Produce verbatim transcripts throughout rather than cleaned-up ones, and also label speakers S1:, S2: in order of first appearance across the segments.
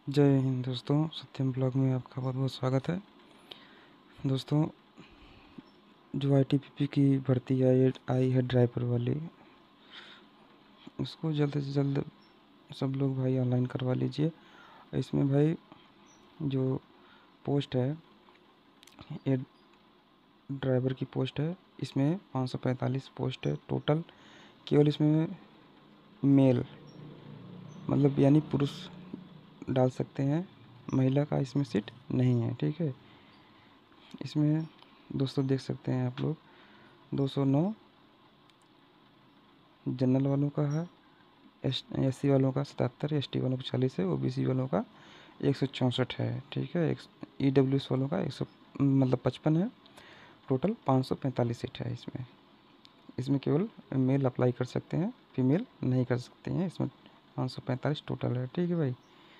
S1: जय हिंद दोस्तों, सत्यम ब्लॉग में आपका बहुत बहुत स्वागत है। दोस्तों, जो आईटीबीपी की भर्ती आई आई है ड्राइवर वाली, उसको जल्द से जल्द सब लोग भाई ऑनलाइन करवा लीजिए। इसमें भाई जो पोस्ट है, ये ड्राइवर की पोस्ट है। इसमें पाँच सौ पैंतालीस पोस्ट है टोटल। केवल इसमें मेल मतलब यानी पुरुष डाल सकते हैं, महिला का इसमें सीट नहीं है। ठीक है, इसमें दोस्तों देख सकते हैं आप लोग, दो सौ नौ जनरल वालों का है, एस एस सी वालों का सतहत्तर, एस टी वालों का चालीस है, ओ बी सी वालों का एक सौ चौंसठ है। ठीक है, ई डब्ल्यू एस वालों का एक सौ मतलब पचपन है। टोटल पाँच सौ पैंतालीस सीट है इसमें। इसमें केवल मेल अप्लाई कर सकते हैं, फीमेल नहीं कर सकते हैं। इसमें पाँच सौ पैंतालीस टोटल है। ठीक है भाई।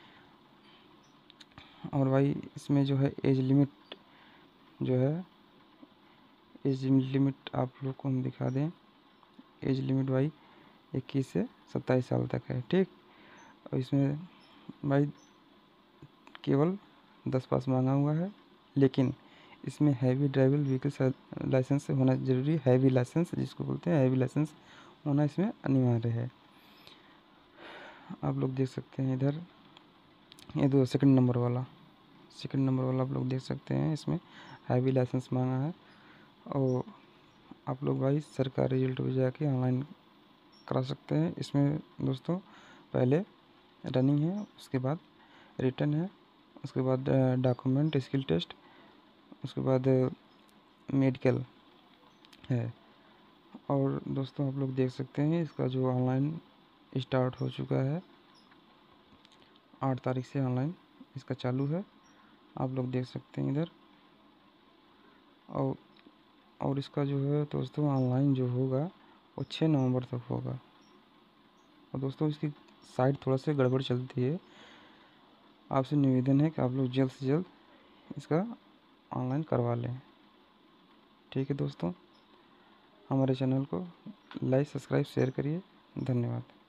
S1: और भाई इसमें जो है एज लिमिट जो है, एज लिमिट आप लोग को हम दिखा दें। एज लिमिट भाई इक्कीस से सत्ताईस साल तक है। ठीक, और इसमें भाई केवल दस पास मांगा हुआ है, लेकिन इसमें हैवी ड्राइवर व्हीकल लाइसेंस होना ज़रूरी है। हैवी लाइसेंस जिसको बोलते हैं, हैवी लाइसेंस होना इसमें अनिवार्य है। आप लोग देख सकते हैं इधर, ये दो सेकंड नंबर वाला सेकंड नंबर वाला आप लोग देख सकते हैं, इसमें हैवी लाइसेंस मांगा है। और आप लोग भाई सरकारी रिजल्ट पे जाके ऑनलाइन करा सकते हैं। इसमें दोस्तों पहले रनिंग है, उसके बाद रिटन है, उसके बाद डॉक्यूमेंट स्किल टेस्ट, उसके बाद मेडिकल है। और दोस्तों आप लोग देख सकते हैं इसका जो ऑनलाइन स्टार्ट हो चुका है, आठ तारीख से ऑनलाइन इसका चालू है। आप लोग देख सकते हैं इधर। और और इसका जो है दोस्तों ऑनलाइन जो होगा वो छः नवंबर तक होगा। और दोस्तों इसकी साइट थोड़ा सा गड़बड़ चलती है। आपसे निवेदन है कि आप लोग जल्द से जल्द इसका ऑनलाइन करवा लें। ठीक है दोस्तों, हमारे चैनल को लाइक सब्सक्राइब शेयर करिए। धन्यवाद।